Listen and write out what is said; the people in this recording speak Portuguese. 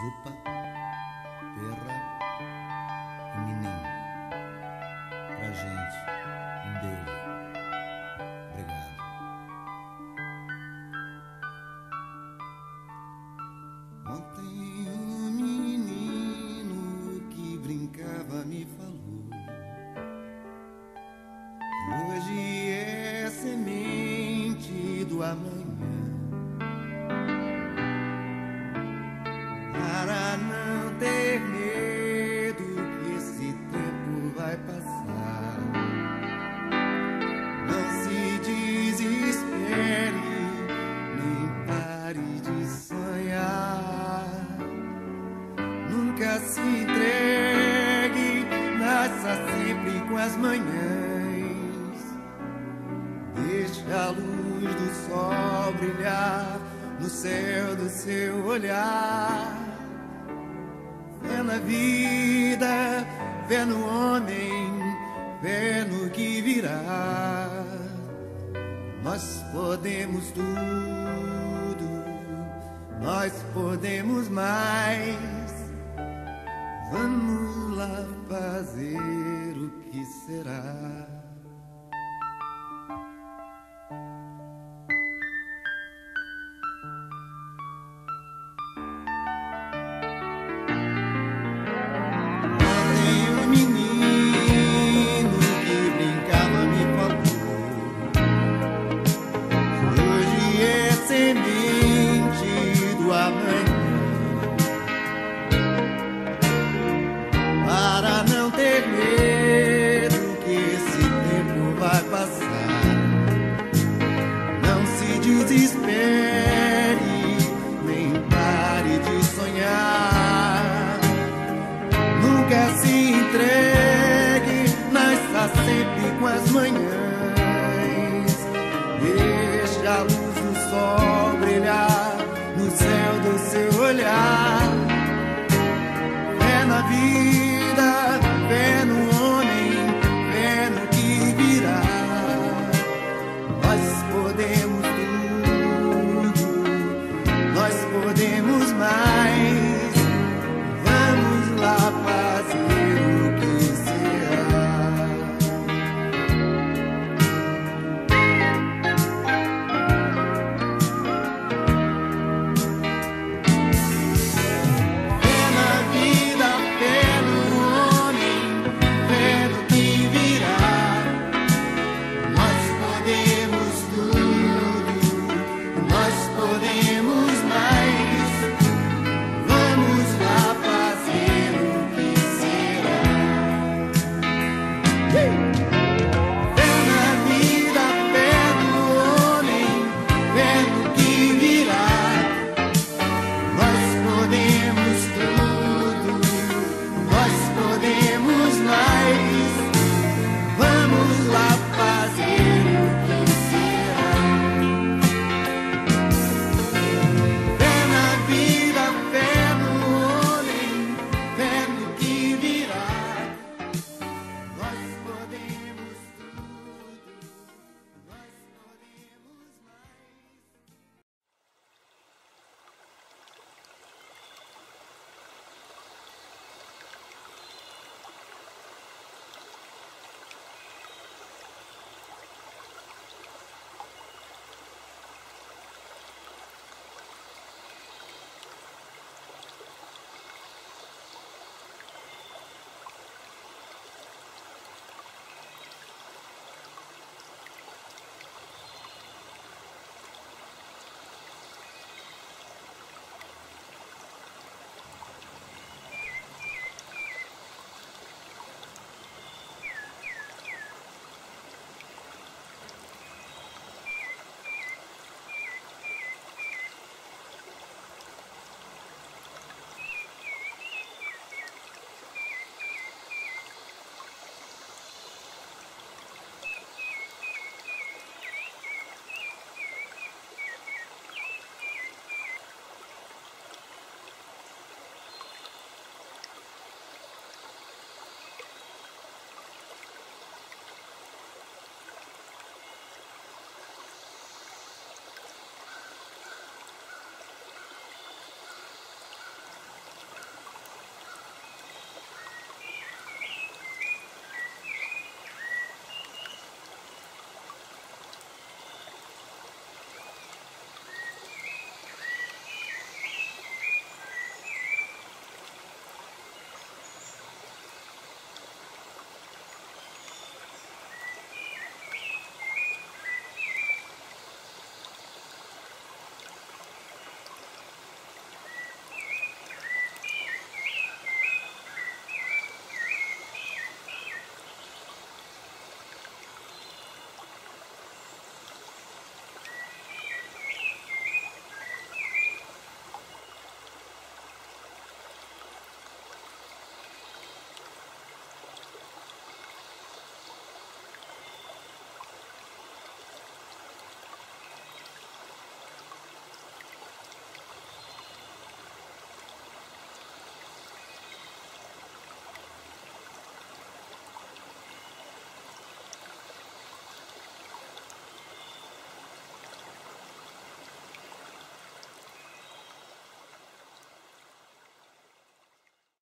Zupa, Perra e Menino. Pra gente, um beijo. Obrigado. Ontem um menino que brincava me falou que hoje é semente do amanhã. Para não ter medo que esse tempo vai passar, não se desespere, nem pare de sonhar. Nunca se entregue, nasça sempre com as manhãs. Deixe a luz do sol brilhar no céu do seu olhar. Fé na vida, fé no homem, fé no que virá. Nós podemos tudo, nós podemos mais. Vamos lá fazer o que será. Para não ter medo que esse tempo vai passar, não se desespere, nem pare de sonhar. Nunca se entregue, nasça sempre com as manhãs. Deixe a luz do sol brilhar no céu do seu olhar.